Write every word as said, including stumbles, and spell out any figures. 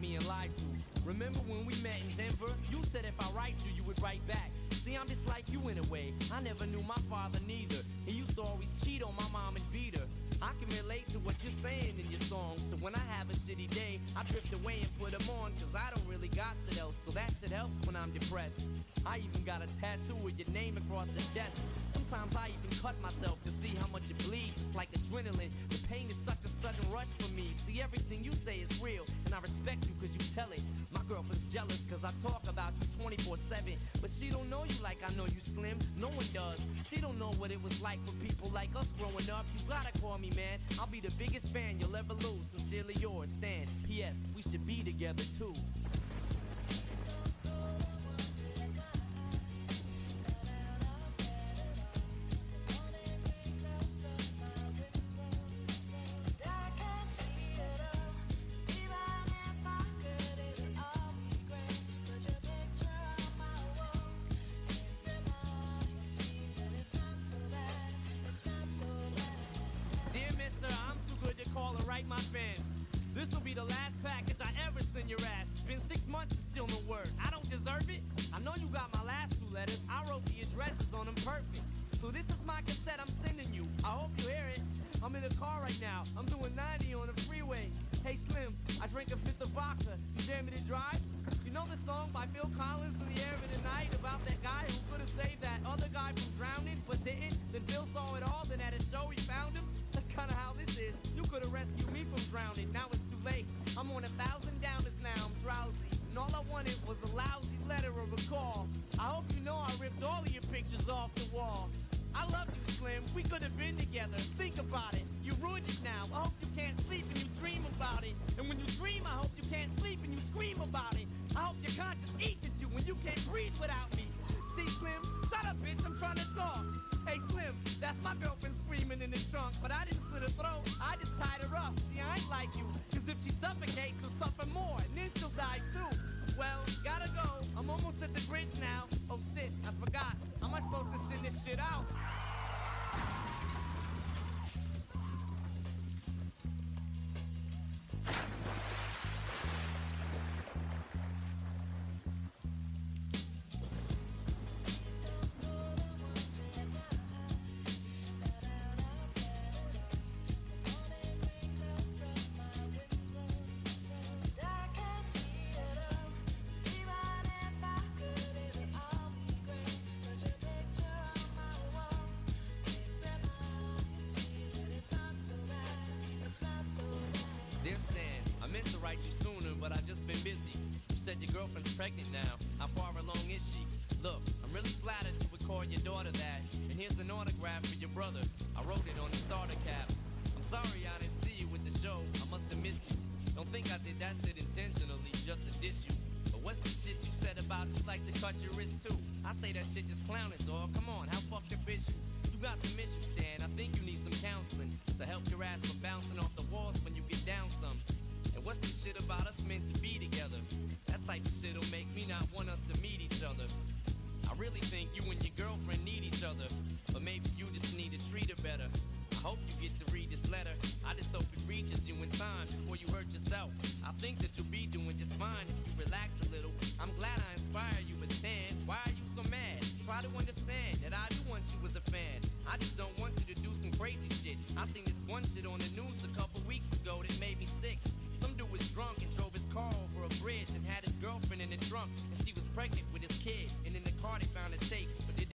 being lied to. Remember when we met in Denver? You said if I write you, you would write back. See, I'm just like you in a way. I never knew my father neither. He used to always cheat on my mom and beat her. I can relate to what you're saying in your songs. So when I have a shitty day, I drift away and put them on. Cause I don't really got shit else. So that shit helps when I'm depressed. I even got a tattoo with your name across the chest. Sometimes I even cut myself to see how much it bleeds. It's like adrenaline. The pain is such a sudden rush for me. See, everything you say is real, and I respect you cause you tell it. My girlfriend's jealous cause I talk about you twenty-four seven. But she don't know you like I know you, Slim. No one does. She don't know what it was like for people like us growing up. You gotta call me, man. I'll be the biggest fan you'll ever lose. Sincerely yours, Stan. P S. We should be together too. Call and write my fans. This'll be the last package I ever send your ass. It's been six months and still no word. I don't deserve it. I know you got my last two letters. I wrote the addresses on them perfect. So this is my cassette I'm sending you. I hope you hear it. I'm in a car right now. I'm doing ninety on the freeway. Hey Slim, I drank a fifth of vodka. You dare me to drive? You know the song by Phil Collins, In the Air of the Night, about that guy who could have saved that other guy from drowning but didn't? Then Phil saw it all, then at a show he found him. That's kinda how this is. You could've rescued me from drowning, now it's too late. I'm on a thousand downers now, I'm drowsy. And all I wanted was a lousy letter or a call. I hope you know I ripped all of your pictures off the wall. I love you, Slim, we could've been together. Think about it, you ruined it now. I hope you can't sleep and you dream about it. And when you dream, I hope you can't sleep and you scream about it. I hope your conscience eats at you when you can't breathe without me. See, Slim, shut up, bitch, I'm trying to talk. Hey, Slim, that's my girlfriend screaming in the trunk. But I didn't slit her throat, I just tied her up. See, I ain't like you, cause if she suffocates, she'll suffer more, and then she'll die too. Well, gotta go, I'm almost at the bridge now. Oh shit, I forgot, how am I supposed to send this shit out? Your girlfriend's pregnant now. How far along is she? Look, I'm really flattered you would call your daughter that. And here's an autograph for your brother. I wrote it on the starter cap. I'm sorry I didn't see you with the show. I must have missed you. Don't think I did that shit intentionally just to diss you. But what's the shit you said about you like to cut your wrist too? I say that shit just clowning, dog. Come on, how fucked up is you? You got some issues, Stan. I think you need some counseling to help your ass from bouncing off the walls when you get down some. And what's the shit about us meant to be together? That type of shit'll make me not want us to meet each other. I really think you and your